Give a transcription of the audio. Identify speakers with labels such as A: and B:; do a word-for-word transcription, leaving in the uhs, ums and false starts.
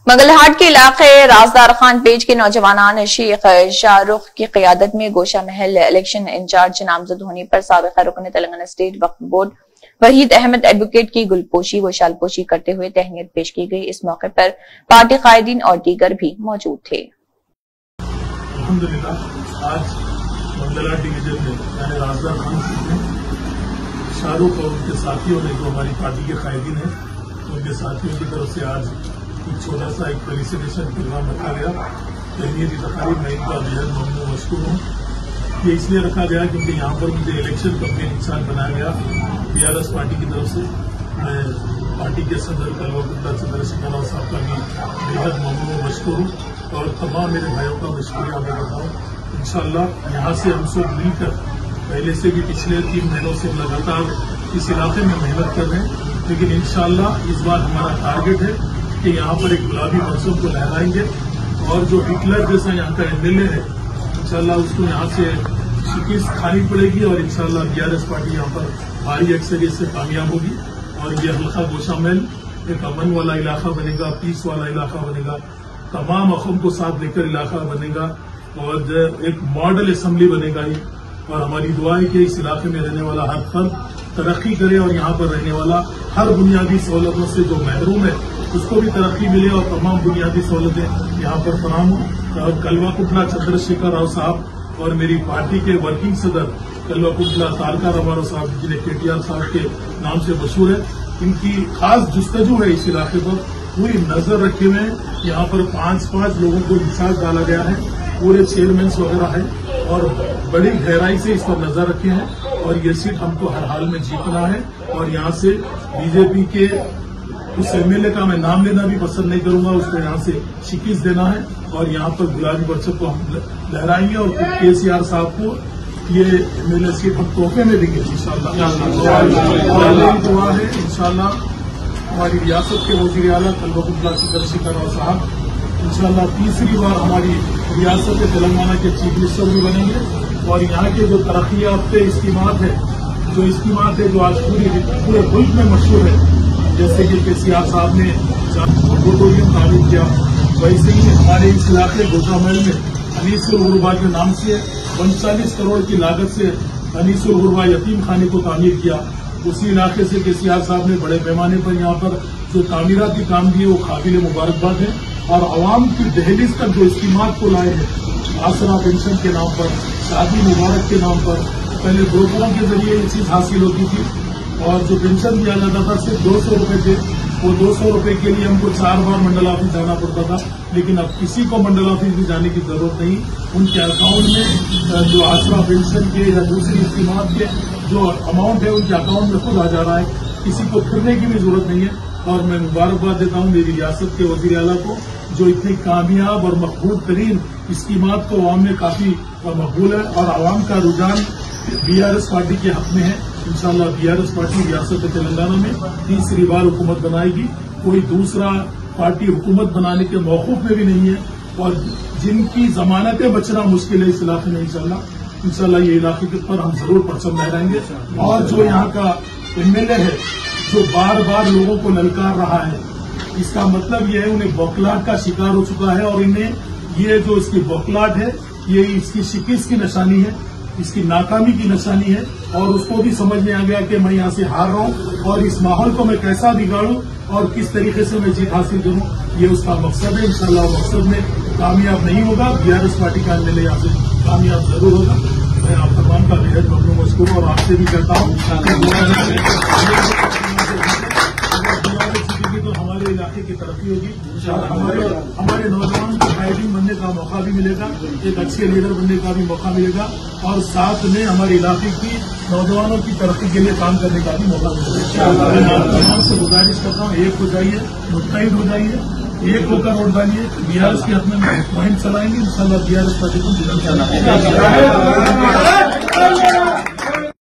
A: منگلہاٹ کے علاقے رازدار خان پیج کے نوجوانان شیخ شاہ رخ کی قیادت میں گوشہ محل الیکشن انچارج نامزد ہونے پر سابق رکن Telangana State Waqf Board Waheed Ahmed advocate کی گلپوشی و شالپوشی کرتے ہوئے تہنیت پیش کی گئی۔ اس موقع پر پارٹی قائدین اور دیگر بھی موجود تھے۔
B: الحمدللہ آج منگلہاٹ ڈویژن میں یعنی رازدار خان میں شاہ رخ اور ان کے ساتھیوں نے جو ہماری پارٹی کے قائدین ہیں ان کے ساتھیوں کی طرف سے آج ایک چھوٹا سا ایک فیلیسیٹیشن پروگرام رکھا گیا۔ تہنیتی تقریب میں ان کا بےحد ممنون مشکور ہوں۔ یہ اس لیے رکھا گیا کیونکہ یہاں پر مجھے الیکشن کمپین انچارج بنایا گیا بی آر ایس پارٹی کی طرف سے۔ میں پارٹی کے صدر کلوہ چندر شیکھر راؤ صاحب کا بھی بےحد ممنون و مشکور ہوں اور تمام میرے بھائیوں کا میں شکریہ ادا کرتا ہوں۔ انشاءاللہ یہاں سے ہم سب مل کر پہلے سے بھی پچھلے تین مہینوں سے لگاتار اس علاقے میں محنت کر رہے ہیں، لیکن انشاءاللہ اس بار ہمارا ٹارگٹ ہے کہ یہاں پر ایک گلابی منصب کو لہرائیں گے اور جو ہٹلر جیسا یہاں کا ایم ایل اے ہے انشاءاللہ اس کو یہاں سے شکست کھانی پڑے گی اور انشاءاللہ بی آر ایس پارٹی یہاں پر بھاری اکثریت سے کامیاب ہوگی اور یہ حلقہ گوشہ محل ایک امن والا علاقہ بنے گا، پیس والا علاقہ بنے گا، تمام اقوام کو ساتھ لے کر علاقہ بنے گا اور ایک ماڈل اسمبلی بنے گا یہ۔ اور ہماری دعا ہے کہ اس علاقے میں رہنے والا ہر فرد ترقی کرے اور یہاں پر رہنے والا ہر بنیادی سہولتوں سے جو محروم ہے اس کو بھی ترقی ملے اور تمام بنیادی سہولتیں یہاں پر فراہم ہوں۔ اور کلوہ کنٹلا چندر شیکھر راؤ صاحب اور میری پارٹی کے ورکنگ صدر کلوہ کنٹلا تارکا رامارو صاحب جنہیں کے ٹی آر صاحب کے نام سے مشہور ہے، ان کی خاص جستجو ہے اس علاقے پر، پوری نظر رکھے ہوئے ہیں۔ یہاں پر پانچ پانچ لوگوں کو انچارج ڈالا گیا ہے، پورے چیئرمینس وغیرہ ہیں اور بڑی گہرائی سے اس پر نظر رکھے ہیں اور یہ سیٹ ہم کو ہر حال میں جیتنا ہے اور یہاں سے بی جے پی کے اس ایم ایل اے کا میں نام لینا بھی پسند نہیں کروں گا، اس کو یہاں سے شکست دینا ہے اور یہاں پر گلابی برچک کو ہم لہرائیں گے اور کے سی آر صاحب کو یہ ایم ایل اے سیٹ ہم تحفے میں دیں گے انشاءاللہ۔ دعا ہے انشاءاللہ ہماری ریاست کے وزیر اعلیٰ کلوہ کنٹلا چندر شیکھر راؤ صاحب انشاءاللہ تیسری بار ہماری ریاست تلنگانہ کے چیف منسٹر بھی بنیں گے اور یہاں کے جو ترقی یافتہ اسکیمات ہیں جو اسکیمات ہیں جو آج پوری پورے ملک میں مشہور ہے، جیسے کہ کے سی آر صاحب نے آڈیٹوریم تعمیر کیا، ویسے ہی ہمارے اس علاقے گوشہ محل میں انیس الغربا کے نام سے انچالیس کروڑ کی لاگت سے انیس الغربا یتیم خانے کو تعمیر کیا۔ اسی علاقے سے کے سی آر صاحب نے بڑے پیمانے پر یہاں پر جو تعمیراتی کام کیے وہ قابل مبارکباد ہیں اور عوام کی دہلیز تک جو اسکیمات کو لائے ہیں، آسرا پینشن کے نام پر، شادی مبارک کے نام پر، پہلے بروکروں کے ذریعے یہ چیز حاصل ہوتی تھی اور جو پینشن دیا جاتا تھا صرف دو سو روپے تھے، وہ دو سو روپے کے لیے ہم کو چار بار منڈل آفس جانا پڑتا تھا، لیکن اب کسی کو منڈل آفس بھی جانے کی ضرورت نہیں۔ ان کے اکاؤنٹ میں جو آسرا پینشن کے یا دوسری اسکیمات کے جو اماؤنٹ ہے ان کے اکاؤنٹ میں خود آ جا رہا ہے، کسی کو پھرنے کی بھی ضرورت نہیں ہے۔ اور میں مبارکباد دیتا ہوں میری ریاست کے وزیر اعلیٰ کو جو اتنی کامیاب اور مقبول ترین اسکیمات کو عوام میں کافی مقبول ہے اور عوام کا رجحان بی آر ایس پارٹی کے حق میں ہے۔ انشاءاللہ بی آر ایس پارٹی ریاست تلنگانہ میں تیسری بار حکومت بنائے گی، کوئی دوسرا پارٹی حکومت بنانے کے موقف میں بھی نہیں ہے اور جن کی ضمانتیں بچنا مشکل ہے اس علاقے میں انشاءاللہ انشاءاللہ یہ علاقے کے پر ہم ضرور پرچم لہرائیں گے اور جو یہاں کا ایم ایل اے ہے جو بار بار لوگوں کو للکار رہا ہے، اس کا مطلب یہ ہے انہیں بوکھلاہٹ کا شکار ہو چکا ہے اور انہیں یہ جو اس کی بوکھلاہٹ ہے یہ اس کی شکست کی نشانی ہے، اس کی ناکامی کی نشانی ہے اور اس کو بھی سمجھ میں آ گیا کہ میں یہاں سے ہار رہا ہوں اور اس ماحول کو میں کیسا بگاڑوں اور کس طریقے سے میں جیت حاصل کروں، یہ اس کا مقصد ہے۔ انشاءاللہ وہ مقصد میں کامیاب نہیں ہوگا، بی آر ایس پارٹی کا ایم ایل اے یہاں سے کامیاب ضرور ہوگا۔ میں آپ تمام کا بےحد ممنون مشکور ہوں اور آپ سے بھی کہتا ہوں تو ہمارے علاقے کی ترقی ہوگی، ہمارے ہمارے نوجوان کو قائدین بننے کا موقع بھی ملے گا، ایک اچھے لیڈر بننے کا بھی موقع ملے گا اور ساتھ میں ہمارے علاقے کی نوجوانوں کی ترقی کے لیے کام کرنے کا بھی موقع ملے گا۔ میں آپ تمام سے گزارش کرتا ہوں ایک ہو جائیے، متحد ہو جائیے، ایک ہو کر ووٹ ڈالیے، بی آر ایس کے حق میں مہم چلائیں گے، انشاءاللہ بی آر ایس پارٹی کو جتنا